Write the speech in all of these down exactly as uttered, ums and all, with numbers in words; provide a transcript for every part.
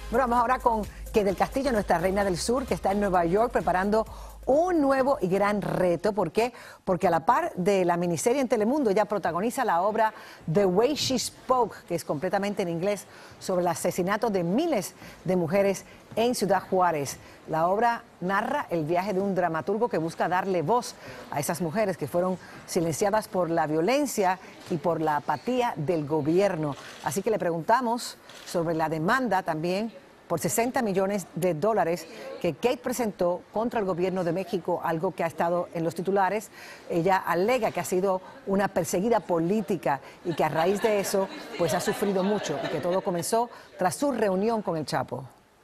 Bueno, vamos ahora con Kate del Castillo, nuestra reina del sur, que está en Nueva York preparando un nuevo y gran reto. ¿Por qué? Porque a la par de la miniserie en Telemundo, ella protagoniza la obra The Way She Spoke, que es completamente en inglés, sobre el asesinato de miles de mujeres en Ciudad Juárez. La obra narra el viaje de un dramaturgo que busca darle voz a esas mujeres que fueron silenciadas por la violencia y por la apatía del gobierno. Así que le preguntamos sobre la demanda también por sesenta millones de dólares que Kate presentó contra el gobierno de México, algo que ha estado en los titulares. Ella alega que ha sido una perseguida política y que a raíz de eso pues ha sufrido mucho y que todo comenzó tras su reunión con el Chapo.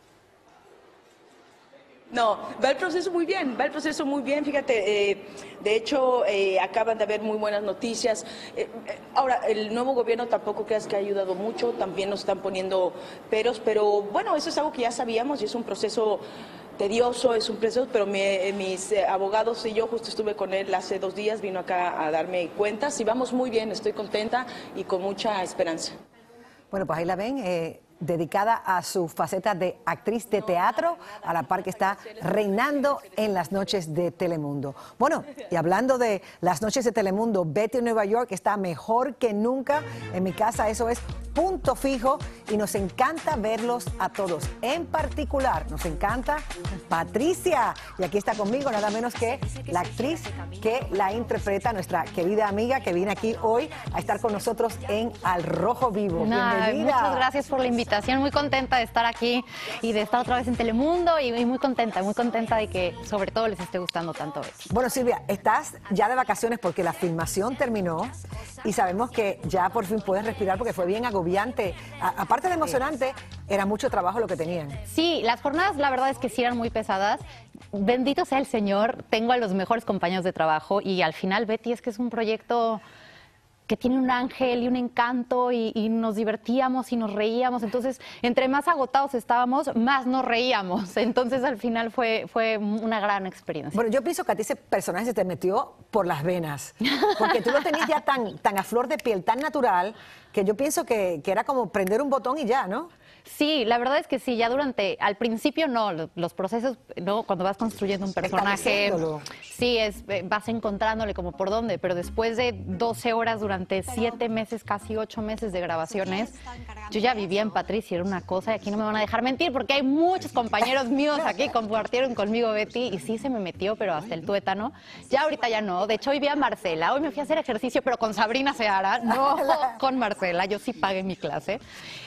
No, va el proceso muy bien, va el proceso muy bien, fíjate, eh, de hecho eh, acaban de haber muy buenas noticias. Eh, eh, ahora, el nuevo gobierno tampoco creas que ha ayudado mucho, también nos están poniendo peros, pero bueno, eso es algo que ya sabíamos y es un proceso tedioso, es un proceso, pero mi, mis eh, abogados y yo justo estuve con él hace dos días, vino acá a darme cuentas y vamos muy bien, estoy contenta y con mucha esperanza. Bueno, pues ahí la ven, eh, dedicada a su faceta de actriz de teatro, a la par que está reinando en las noches de Telemundo. Bueno, y hablando de las noches de Telemundo, Betty en Nueva York está mejor que nunca. En mi casa eso es punto fijo y nos encanta verlos a todos. En particular, nos encanta Patricia. Y aquí está conmigo nada menos que la actriz que la interpreta, nuestra querida amiga que viene aquí hoy a estar con nosotros en Al Rojo Vivo. No, Bienvenida. Muchas gracias por la invitación, muy contenta de estar aquí y de estar otra vez en Telemundo y, y muy contenta, muy contenta de que sobre todo les esté gustando tanto Betty. Bueno, Silvia, estás ya de vacaciones porque la filmación terminó y sabemos que ya por fin puedes respirar porque fue bien agobiante. A, aparte de emocionante, era mucho trabajo lo que tenían. Sí, las jornadas la verdad es que sí eran muy pesadas. Bendito sea el Señor, tengo a los mejores compañeros de trabajo y al final Betty es que es un proyecto que tiene un ángel y un encanto y, y nos divertíamos y nos reíamos. Entonces, entre más agotados estábamos, más nos reíamos. Entonces, al final fue, fue una gran experiencia. Bueno, yo pienso que a ti ese personaje se te metió por las venas, porque tú lo tenías ya tan, tan a flor de piel, tan natural, que yo pienso que, que era como prender un botón y ya, ¿no? Sí, la verdad es que sí, ya durante, al principio no, los procesos, no, cuando vas construyendo un personaje, sí, es, vas encontrándole como por dónde, pero después de doce horas durante siete meses, casi ocho meses de grabaciones, yo ya vivía en Patricia, era una cosa, y aquí no me van a dejar mentir, porque hay muchos compañeros míos aquí que compartieron conmigo Betty, y sí se me metió, pero hasta el tuétano. Ya ahorita ya no, de hecho hoy vi a Marcela, hoy me fui a hacer ejercicio, pero con Sabrina Seara, no con Marcela, yo sí pagué mi clase.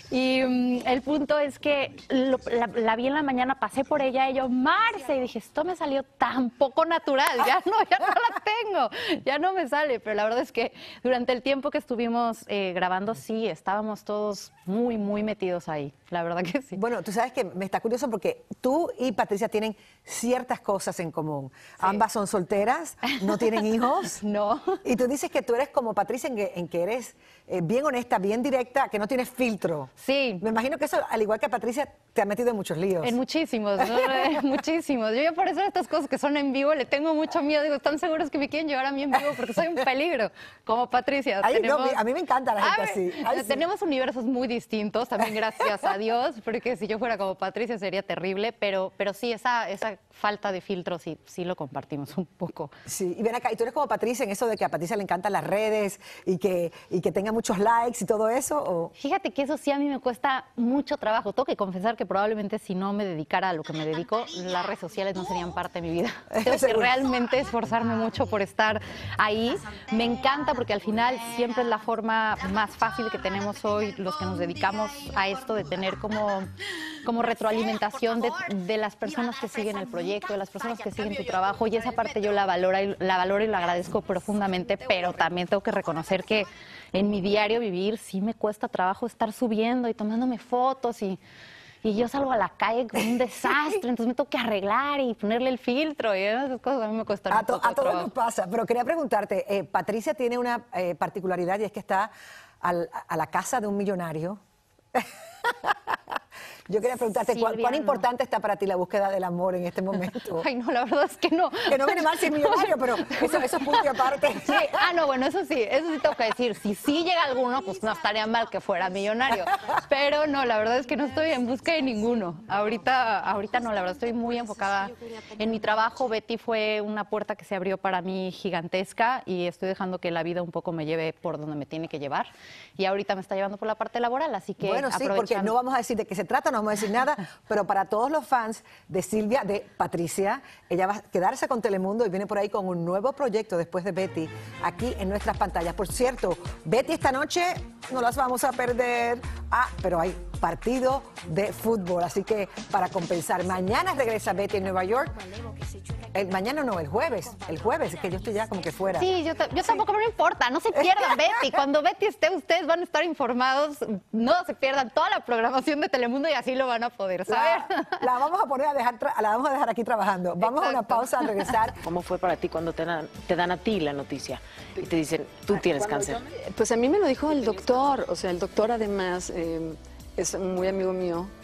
Y um, el punto es que lo, la, la vi en la mañana, pasé por ella y yo, Marce, y dije, esto me salió tan poco natural, ya no, ya no la tengo, ya no me sale. Pero la verdad es que durante el tiempo que estuvimos eh, grabando, sí, estábamos todos muy, muy metidos ahí, la verdad que sí. Bueno, tú sabes que me está curioso porque tú y Patricia tienen ciertas cosas en común. Sí. Ambas son solteras, no tienen hijos. No. Y tú dices que tú eres como Patricia en que, en que eres eh, bien honesta, bien directa, que no tienes filtro. Sí. Me imagino que eso, al igual que a Patricia, te ha metido en muchos líos. En muchísimos, ¿no? muchísimos. Yo ya por eso estas cosas que son en vivo le tengo mucho miedo. Digo, ¿están seguros que me quieren llevar a mí en vivo? Porque soy un peligro, como Patricia. Ay, tenemos... no, a mí me encanta la gente así. Ay, tenemos sí. universos muy distintos, también gracias a Dios, porque si yo fuera como Patricia sería terrible, pero, pero sí, esa, esa falta de filtro sí, sí lo compartimos un poco. Sí, y ven acá, ¿y tú eres como Patricia en eso de que a Patricia le encantan las redes y que, y que tenga muchos likes y todo eso? ¿O? Fíjate que eso sí a mí me cuesta mucho trabajo. Tengo que confesar que probablemente si no me dedicara a lo que me dedico, las redes sociales no serían parte de mi vida. Tengo que realmente esforzarme mucho por estar ahí. Me encanta porque al final siempre es la forma más fácil que tenemos hoy los que nos dedicamos a esto de tener como, como retroalimentación de, de las personas que siguen el proyecto, de las personas que siguen tu trabajo, y esa parte yo la valoro y la valoro y la agradezco profundamente, pero también tengo que reconocer que en mi diario vivir sí me cuesta trabajo estar subiendo y tomándome fotos y, y yo salgo a la calle con un desastre, entonces me tengo que arreglar y ponerle el filtro y esas cosas a mí me cuestan a un poco A todos trabajo. nos pasa, pero quería preguntarte, eh, Patricia tiene una eh, particularidad y es que está al, a la casa de un millonario. Yo quería preguntarte, ¿cuán, Silvia, ¿cuán no. importante está para ti la búsqueda del amor en este momento? Ay, no, la verdad es que no. Que no viene mal ser millonario, pero eso, eso es punto y aparte. Sí, ah, no, bueno, eso sí, eso sí tengo que decir. Si sí llega alguno, pues no estaría mal que fuera millonario. Pero no, la verdad es que no estoy en busca de ninguno. Ahorita, ahorita no, la verdad estoy muy enfocada en mi trabajo. Betty fue una puerta que se abrió para mí gigantesca y estoy dejando que la vida un poco me lleve por donde me tiene que llevar. Y ahorita me está llevando por la parte laboral, así que Bueno, sí, porque aprovechando. no vamos a decir de qué se trata, no vamos a decir nada, pero para todos los fans de Silvia, de Patricia, ella va a quedarse con Telemundo y viene por ahí con un nuevo proyecto después de Betty, aquí en nuestras pantallas. Por cierto, Betty esta noche no las vamos a perder. Ah, pero hay partido de fútbol, así que para compensar, mañana regresa Betty en Nueva York. El, mañana no, el jueves, el jueves, es que yo estoy ya como que fuera. Sí, yo, yo tampoco, no me importa, no se pierdan Betty. Cuando Betty esté, ustedes van a estar informados, no se pierdan toda la programación de Telemundo y así lo van a poder saber. La, la vamos a poner a dejar, tra- la vamos a dejar aquí trabajando. Vamos Exacto. a una pausa, a regresar. ¿Cómo fue para ti cuando te dan, te dan a ti la noticia y te dicen, tú tienes cáncer? Pues a mí me lo dijo el doctor, o sea, el doctor además eh, es muy amigo mío